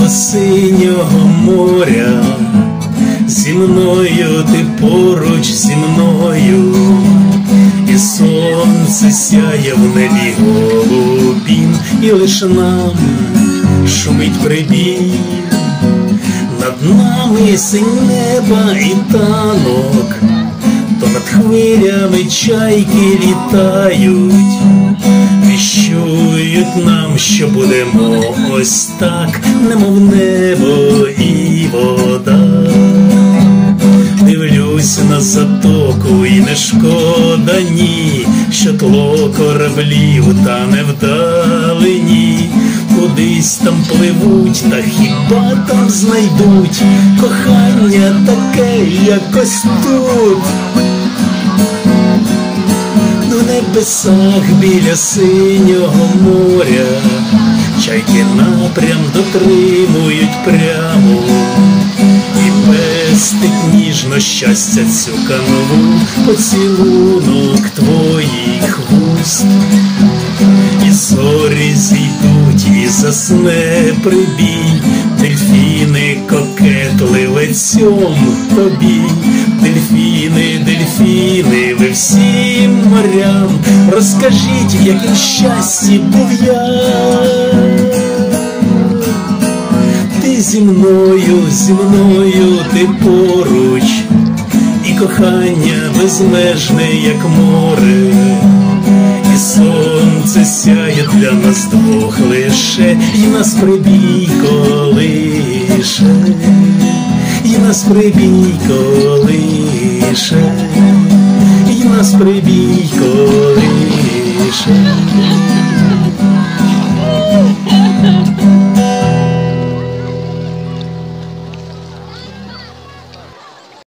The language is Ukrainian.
Коло синього моря, зі мною ти поруч зі мною, і сонце сяє в небі голубім, і лиш нам шумить прибій. Над нами синь неба і танок, то над хвилями чайки літають, віщують нам, що будемо ось так, немов небо і вода. Дивлюсь на затоку і не шкода ні, що тло кораблів тане вдалині. Кудись там пливуть, та хіба там знайдуть кохання таке, якось тут? На небесах біля синього моря чайки напрям дотримують прямо, і пестить ніжно щастя цю канву поцілунок твоїх вуст. І зорі зійдуть, і засне прибій, дельфіни кокетливе цьом тобі. Дельфіни, дельфіни, ви всім морям розкажіть, яким щасті був я. Ти зі мною, ти поруч, і кохання безмежне, як море, і сонце сяє для нас двох лише, і нас прибій колише, і нас прибій колише.